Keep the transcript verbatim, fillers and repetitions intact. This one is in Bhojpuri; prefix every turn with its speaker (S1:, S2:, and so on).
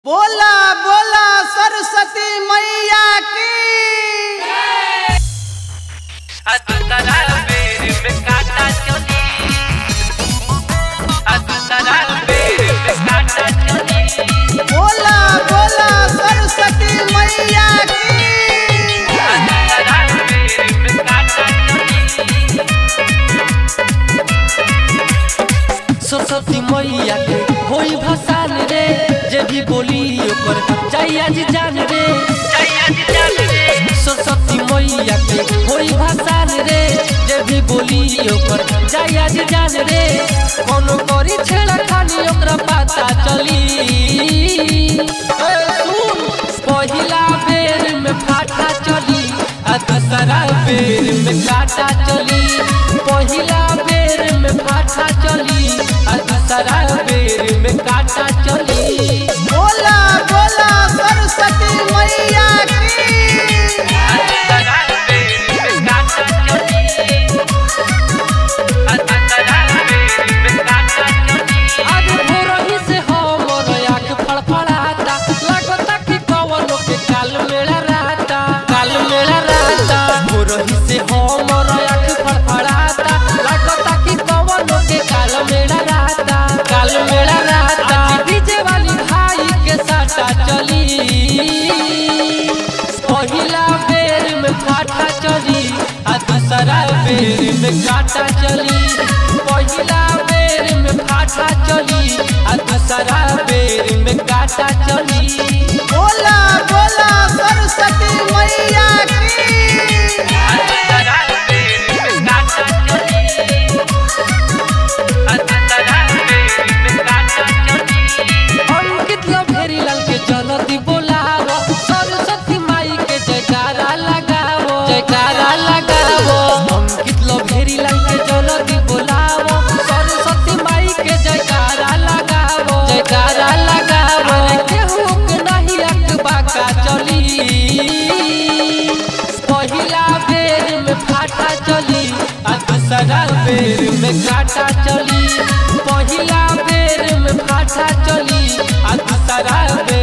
S1: बोला बोला सरस्वती मैया की। बोला बोला सरस्वती मैया की।
S2: सरस्वती मैया के होई भसान रे, जे भी बोली ओकर जाई आज जान रे। सरस्वती मैया के होई भसान रे, जे भी बोली ओकर जाई आज जान रे। कोनो करी छेड़ा खानी ओकरा पता चली। सुन पहिला बेर में फाटा चली, आ दूसरा बेर में काटा चली। पहिला बेर में फाटा चली, आ दूसरा बेर में काटा चली।
S1: बोला बोला सरस्वती मैया की।
S2: आज भोरही से हमर आँख फड़फड़ाता, लागता कि कवनो के काल मेला रहता, काल मेला रहता। भोरही से हमर आँख फड़फड़ाता, लागता कि कवनो के काल मेला रहता, काल मेला रहता। डीजे वाली भाई के साटा चली। पहिला बेर में फाटा चली, आ दूसरा बेर में काटा चली। पहिला बेर में फाटा चली, आ दूसरा बेर में काटा चली।
S1: बोला बोला सरस्वती मैया की।
S2: अंकित लभेरी लाल के जल्दी बोलावो, सरस्वती माई के जयकारा लगावो, जयकारा लगावो। अंकित लभेरी लाल के जल्दी बोलावो, सरस्वती माई के जयकारा लगावो, जयकारा लगावो। अरे केहू के नहीं अकबा का चली। पहिला बेर में फाटा चली, आ दूसरा बेर में काटा चली। पहिला बेर में फाटा चली, आ दूसरा बेर